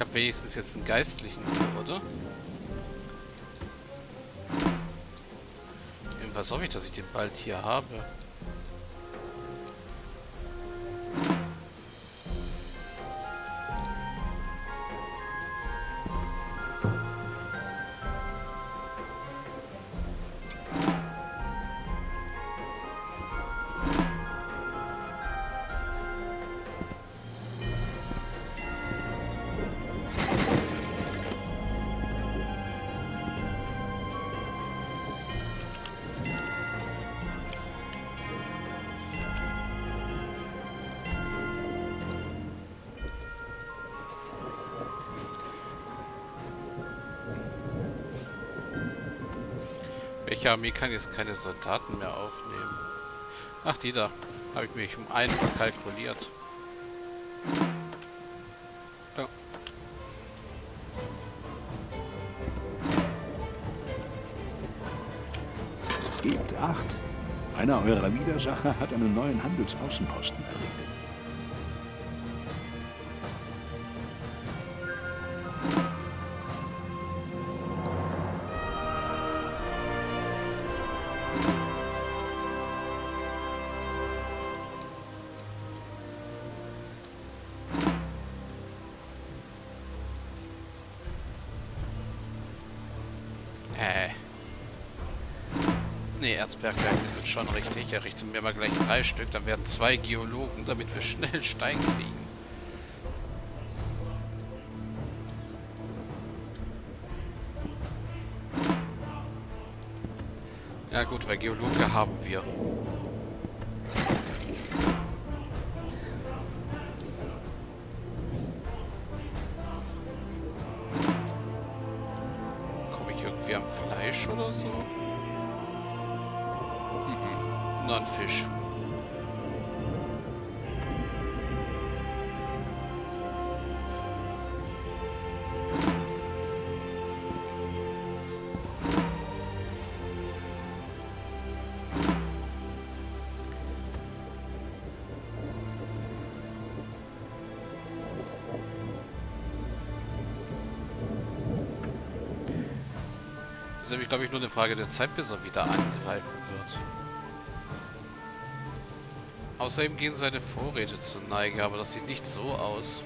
habe wenigstens jetzt einen Geistlichen hier, oder? Irgendwas hoffe ich, dass ich den bald hier habe. Welche Armee kann jetzt keine Soldaten mehr aufnehmen? Ach, die da. Habe ich mich um einen verkalkuliert. Ja. Gebt acht. Einer eurer Widersacher hat einen neuen Handelsaußenposten errichtet. Nee, Erzbergwerke sind schon richtig. Errichten wir mal gleich 3 Stück. Dann werden 2 Geologen, damit wir schnell Stein kriegen. Ja gut, weil Geologe haben wir. Komme ich irgendwie am Fleisch oder so? Nur ein Fisch. Ist nämlich, glaube ich, nur eine Frage der Zeit, bis er wieder angreifen wird. Außerdem gehen seine Vorräte zur Neige, aber das sieht nicht so aus.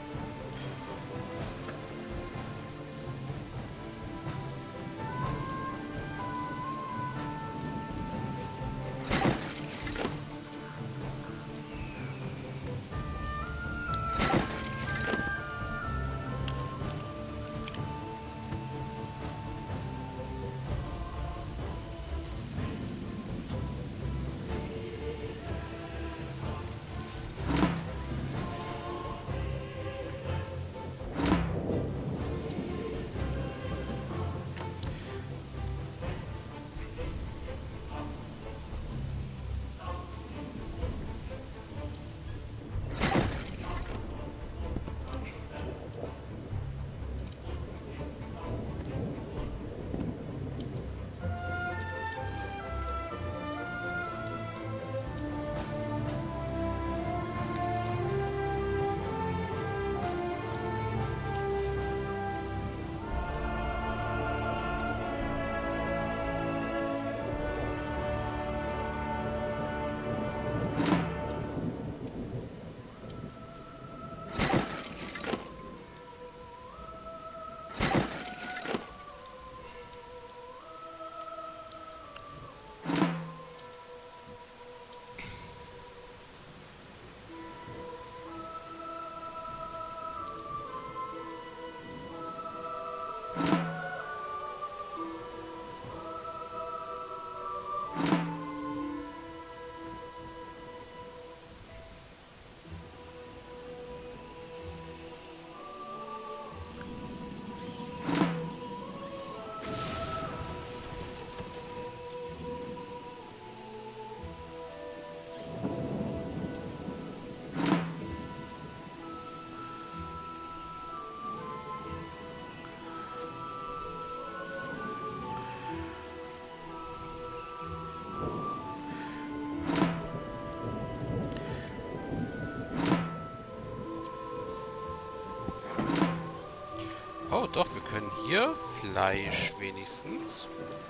Oh, doch, wir können hier Fleisch wenigstens.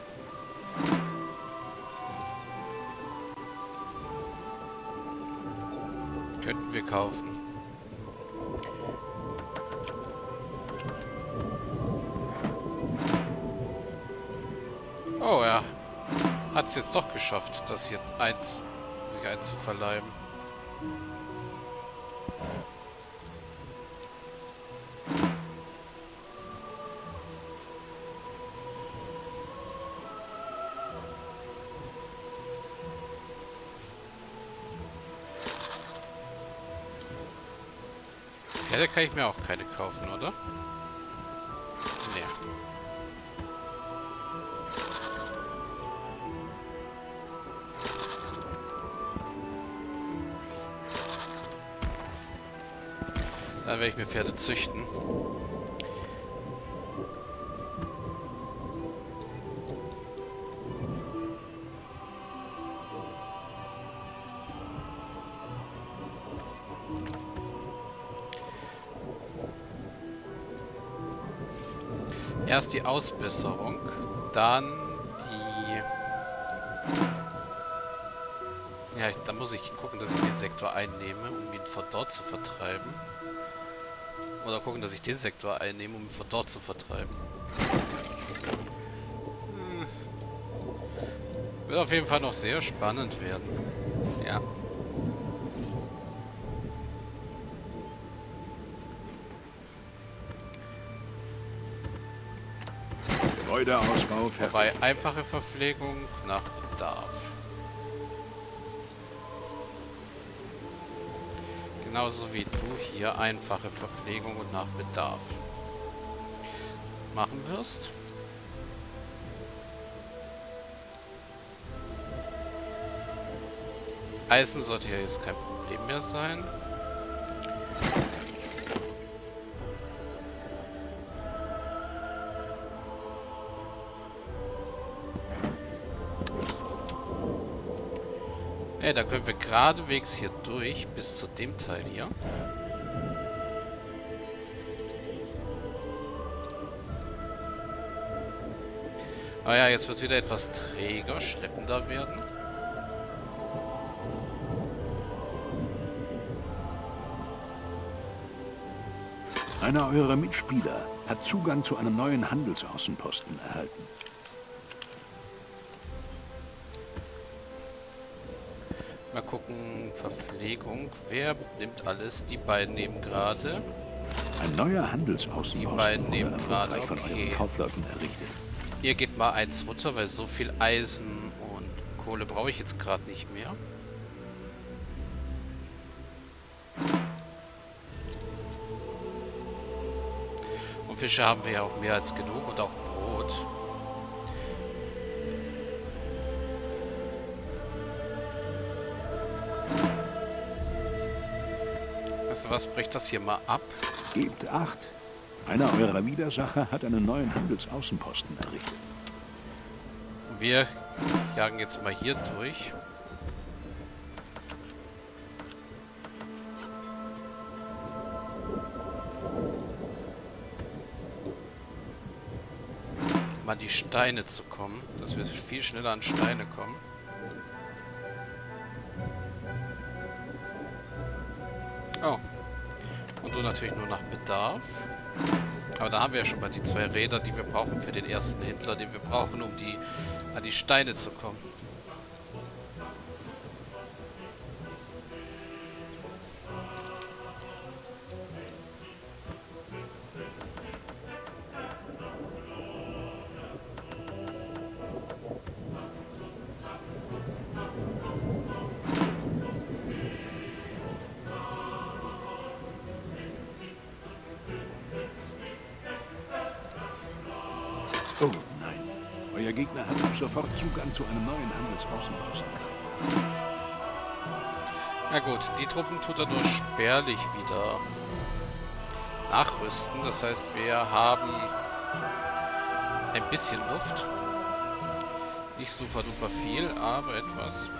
Könnten wir kaufen. Oh, er hat es jetzt doch geschafft, das hier sich einzuverleiben. Ja, da kann ich mir auch keine kaufen, oder? Nee. Dann werde ich mir Pferde züchten. Erst die Ausbesserung, dann die... Ja, da muss ich gucken, dass ich den Sektor einnehme, um ihn von dort zu vertreiben. Oder gucken, dass ich den Sektor einnehme, um ihn von dort zu vertreiben. Wird auf jeden Fall noch sehr spannend werden. Ja. Gebäudeausbau fertig. Wobei einfache Verpflegung nach Bedarf. Genauso wie du hier einfache Verpflegung und nach Bedarf machen wirst. Eisen sollte ja jetzt kein Problem mehr sein. Ey, da können wir geradewegs hier durch, bis zu dem Teil hier. Ah ja, jetzt wird es wieder etwas träger, schleppender werden. Einer eurer Mitspieler hat Zugang zu einem neuen Handelsaußenposten erhalten. Mal gucken, Verpflegung. Wer nimmt alles? Die beiden nehmen gerade. Ein neuer Handelsaußenposten Die beiden nehmen wurde gerade, erfolgreich von okay. euren Kaufleuten errichtet. Ihr geht mal eins runter, weil so viel Eisen und Kohle brauche ich jetzt gerade nicht mehr. Und Fische haben wir ja auch mehr als genug und auch Brot. Weißt du was, bricht das hier mal ab? Gebt acht. Einer eurer Widersacher hat einen neuen Handelsaußenposten errichtet. Und wir jagen jetzt mal hier durch. Mal die Steine zu kommen, dass wir viel schneller an Steine kommen. Oh. Und du natürlich nur nach Bedarf. Aber da haben wir ja schon mal die 2 Räder, die wir brauchen für den ersten Händler, den wir brauchen, um an die Steine zu kommen. Oh nein. Euer Gegner hat ab sofort Zugang zu einem neuen Handelsaußenposten. Na gut, die Truppen tut er nur spärlich wieder nachrüsten. Das heißt, wir haben ein bisschen Luft. Nicht super duper viel, aber etwas.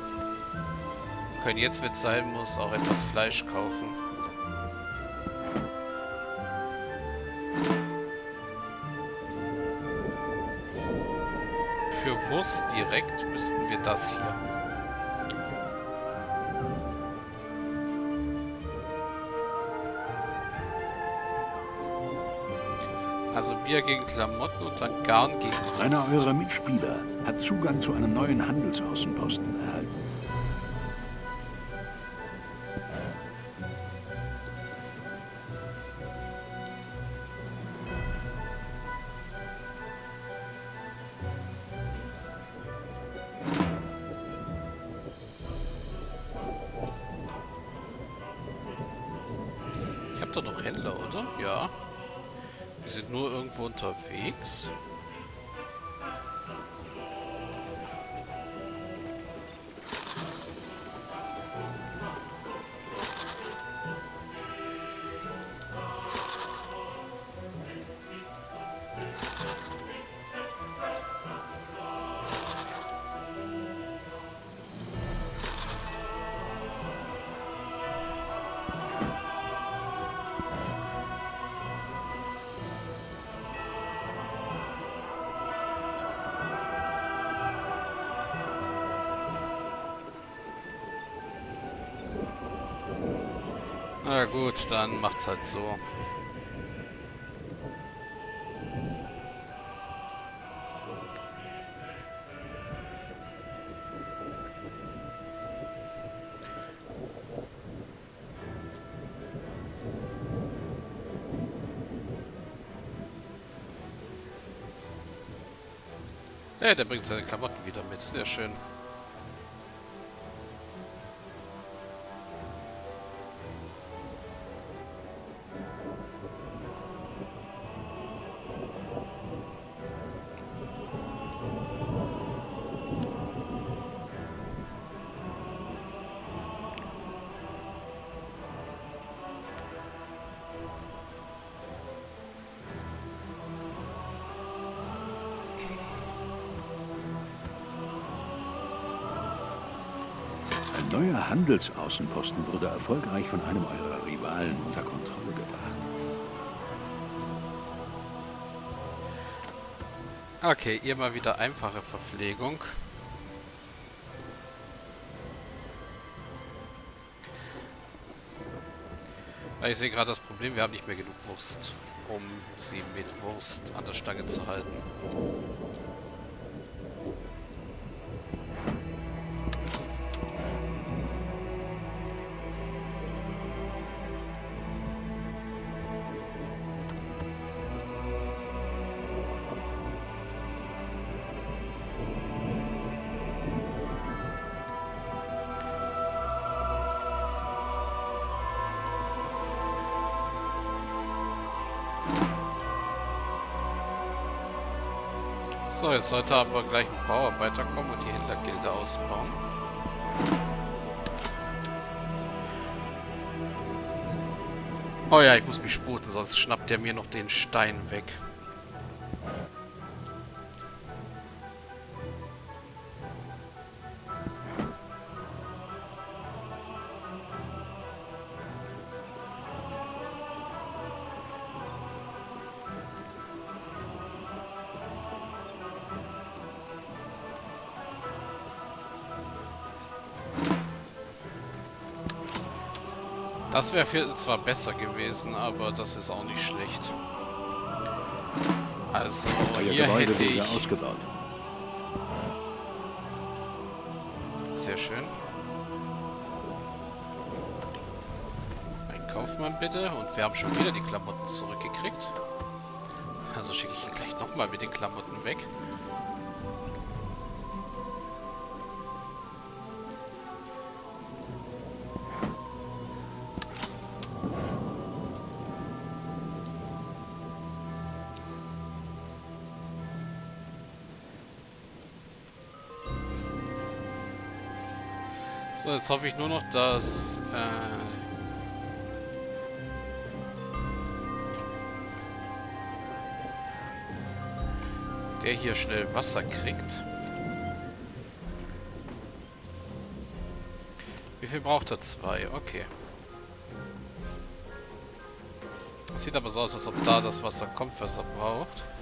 Wir können jetzt, wenn es sein muss, auch etwas Fleisch kaufen. Wurst direkt, müssten wir das hier. Also Bier gegen Klamotten und dann Garn gegen Wurst. Einer eurer Mitspieler hat Zugang zu einem neuen Handelsaußenposten erhalten. Ich habe doch noch Händler, oder? Ja. Die sind nur irgendwo unterwegs. Na gut, dann macht's halt so. Ja, der bringt seine Klamotten wieder mit. Sehr schön. Ein neuer Handelsaußenposten wurde erfolgreich von einem eurer Rivalen unter Kontrolle gebracht. Okay, ihr mal wieder einfache Verpflegung. Weil ich sehe gerade das Problem, wir haben nicht mehr genug Wurst, um sie mit Wurst an der Stange zu halten. So, jetzt sollte aber gleich ein Bauarbeiter kommen und die Händlergilde ausbauen. Oh ja, ich muss mich sputen, sonst schnappt er mir noch den Stein weg. Das wäre zwar besser gewesen, aber das ist auch nicht schlecht. Also, hier hätte ich... ausgebaut. Sehr schön. Ein Kaufmann bitte. Und wir haben schon wieder die Klamotten zurückgekriegt. Also schicke ich ihn gleich nochmal mit den Klamotten weg. So, jetzt hoffe ich nur noch, dass der hier schnell Wasser kriegt. Wie viel braucht er? 2, okay. Sieht aber so aus, als ob da das Wasser kommt, was er braucht.